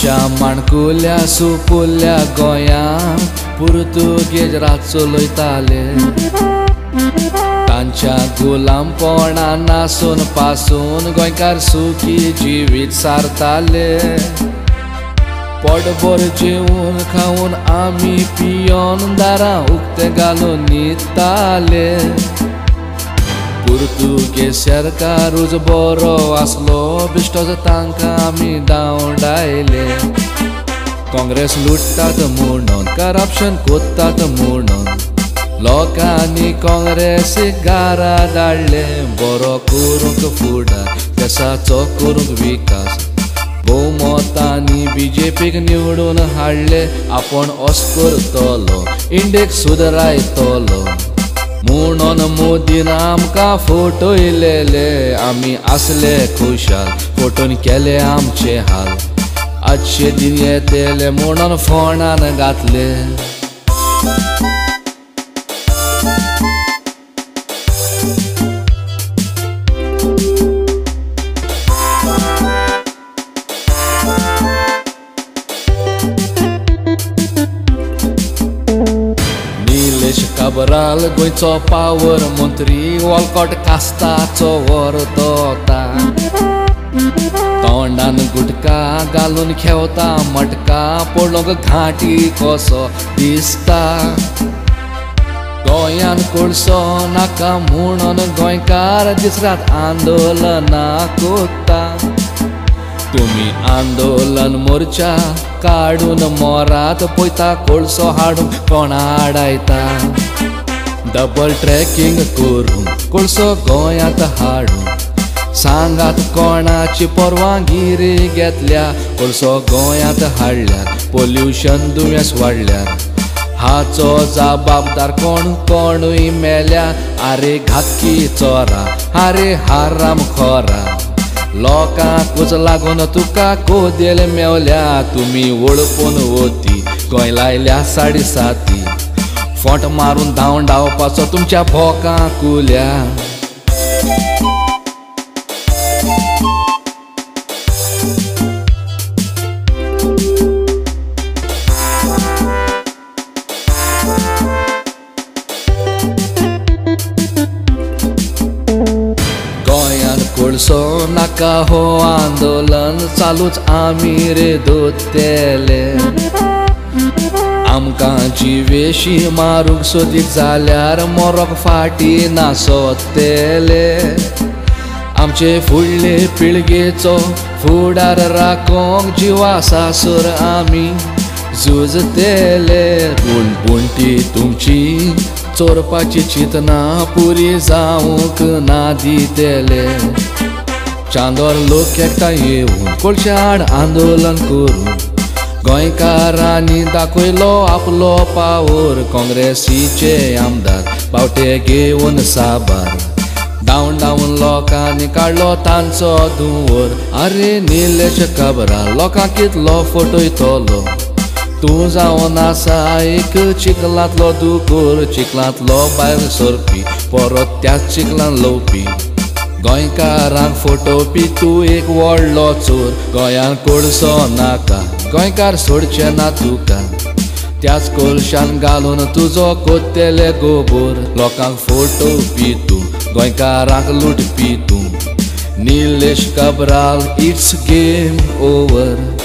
आमच्या माणकुल्या सुपुल्या गोंयांत पुर्तुगेज राज चलयताले। तांच्या गुलामपणान नासून पासून गोंयकार सुखी जिवीत सारताले। पोटभर जेवून खावून आमी पियोन दारां उक्तें घालून न्हिदताले। पुर्तुगेज सरकारूच बरो आसलो बिश्टोच तांकां आमी धांवडायले। काँग्रेस लुट्टात म्हणून करप्शन कोत्तात म्हणून लोकांनी काँग्रेसीक घारा धाडले। बरो करूंक फुडार देशाचो करूंक विकास भोवमतांनी बीजेपीक निवडून हाडले। आपूण ओस करतलो इंडियेक सुदरायतलो म्हणून मोदीन आमकां फटयलेले। आमी आसले खुशाल फटोवन केले आमचे हाल। आजचे दिन येतले म्हणून फोंडान घातले। निलेश काब्राल गोंयचो पावर मंत्री वॉलकॉट कास्ताचो वरतोता। तोंडान गुटका घालून खेवता मटका पडलो घाटी कसो दिसता। गोंयान कोळसो नाका म्हणून गोंयकार दीस रात आंदोलनां कोत्ता। तुमी आंदोलन मोर्चा काडून मोरात पयता कोळसो हाडूंक कोण आडायता। डबल ट्रॅकिंग करून कोळसो गोंयांत हाडून सांगात कोणाची परवानगी घेतल्या। कोळसो गोंयांत हाडल्यार पोल्युशन दुयेंस वाडल्यार हाचो जबाबदार कोण कोणूय मेल्या। आरे घातकी चोरा आरे हाराम खोरा लोकांकूच लागून तुका कोदेल मेवल्या। तुमी वळपून वती गोंय लायल्या साडी साती फोंट मारून धांवडावपाचो तुमच्या भोकांक उल्या। कोळसो नाका हो आंदोलन चालूच आमी रे दोत्तेले। आमकां जिवेशी मारूंक सोदीत जाल्यार मोरोक फाटी नासोतेले। आमचे फुडले पिळगेचो फुडार राखोंक जिवा सासूर आमी झुजतेले। पूण ती तुमची चोरपाची चिंतना पुरी जावंक ना दितेले। चांदोर लोक एकठांय येवन कोळशा आड आंदोलन करून गोंयकारांनी दाखयलो आपलो पावर। काँग्रेसीचे आमदार बावटे घेवन साबार धांवून लोकांनी काडलो तांचो धुंवर। आरे निलेश काब्राल लोकांक कितलो फटयतलो। तूं जावन आसा एक चिखलांतलो दुकोर चिखलांतलो भायर सरपी परत त्याच चिखलान लवपी। गोंयकारांक फटोवपी तूं एक व्हडलो चोर। गोंयान कोळसो नाका गोंयकार सोडचे ना तुका। त्याच कोळशान घालून तुजो कोत्तेले गोबोर। लोकांक फटोवपी तूं गोंयकारांक लुटपी तूं। Nilesh Cabral it's game over.